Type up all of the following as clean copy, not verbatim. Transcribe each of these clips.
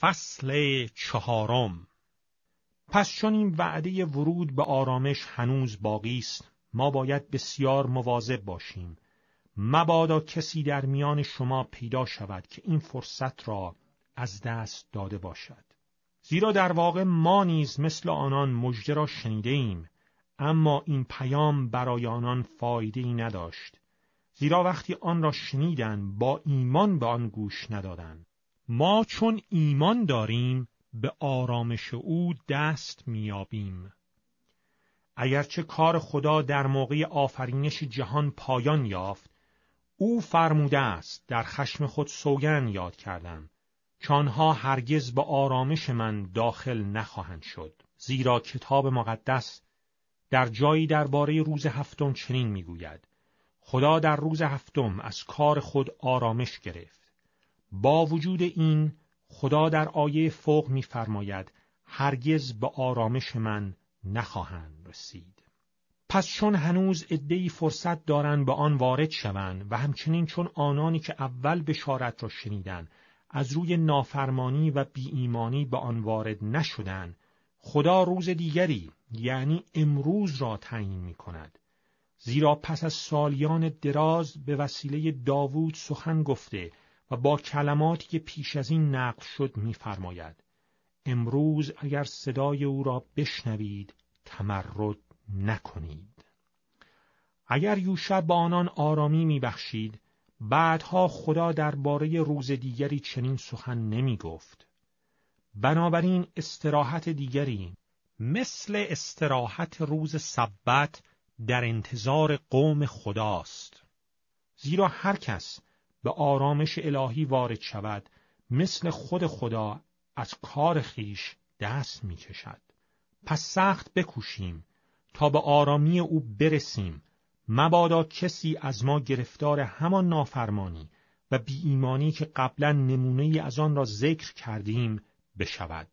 فصل 4. پس چون این وعده ورود به آرامش هنوز باقی است، ما باید بسیار مواظب باشیم. مبادا کسی در میان شما پیدا شود که این فرصت را از دست داده باشد. زیرا در واقع ما نیز مثل آنان مژده را شنیده ایم، اما این پیام برای آنان فایده‌ای نداشت. زیرا وقتی آن را شنیدند با ایمان به آن گوش ندادند. ما چون ایمان داریم به آرامش او دست می‌یابیم. اگرچه کار خدا در موقع آفرینش جهان پایان یافت، او فرموده است در خشم خود سوگند یاد کردم که آنها هرگز به آرامش من داخل نخواهند شد. زیرا کتاب مقدس در جایی درباره روز هفتم چنین می‌گوید: خدا در روز هفتم از کار خود آرامش گرفت. با وجود این خدا در آیه فوق می‌فرماید هرگز به آرامش من نخواهند رسید. پس چون هنوز عده‌ای فرصت دارند به آن وارد شوند و همچنین چون آنانی که اول بشارت را شنیدند از روی نافرمانی و بی‌ایمانی به آن وارد نشدند، خدا روز دیگری یعنی امروز را تعیین می‌کند. زیرا پس از سالیان دراز به وسیله داوود سخن گفته و با کلماتی که پیش از این نقل شد می‌فرماید: امروز اگر صدای او را بشنوید تمرد نکنید. اگر یوشع با آنان آرامی می‌بخشید، بعدها خدا درباره روز دیگری چنین سخن نمی‌گفت. بنابراین استراحت دیگری مثل استراحت روز سبت در انتظار قوم خداست. زیرا هر کس به آرامش الهی وارد شود مثل خود خدا از کار خیش دست می‌کشد. پس سخت بکوشیم تا به آرامی او برسیم، مبادا کسی از ما گرفتار همان نافرمانی و بی‌ایمانی که قبلا نمونه‌ای از آن را ذکر کردیم بشود.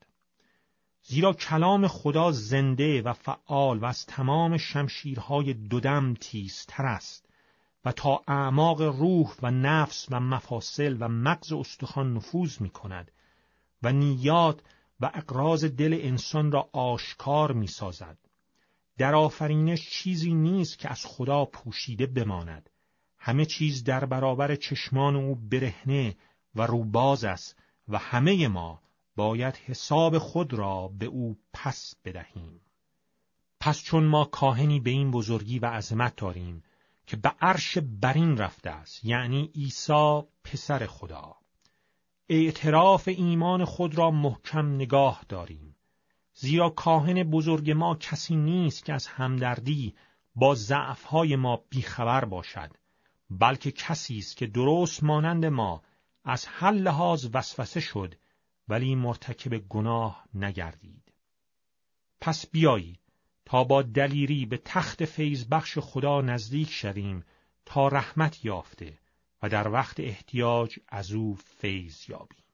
زیرا کلام خدا زنده و فعال و از تمام شمشیرهای دودم تیزتر است و تا اعماق روح و نفس و مفاصل و مغز استخوان نفوذ می‌کند و نیات و اغراض دل انسان را آشکار می‌سازد. در آفرینش چیزی نیست که از خدا پوشیده بماند. همه چیز در برابر چشمان او برهنه و روباز است و همه ما باید حساب خود را به او پس بدهیم. پس چون ما کاهنی به این بزرگی و عظمت داریم که به عرش برین رفته است، یعنی عیسی پسر خدا، اعتراف ایمان خود را محکم نگاه داریم. زیرا کاهن بزرگ ما کسی نیست که از همدردی با ضعف‌های ما بیخبر باشد، بلکه کسی است که درست مانند ما از هر لحاظ وسوسه شد ولی مرتکب گناه نگردید. پس بیایید تا با دلیری به تخت فیض بخش خدا نزدیک شویم تا رحمت یافته و در وقت احتیاج از او فیض یابیم.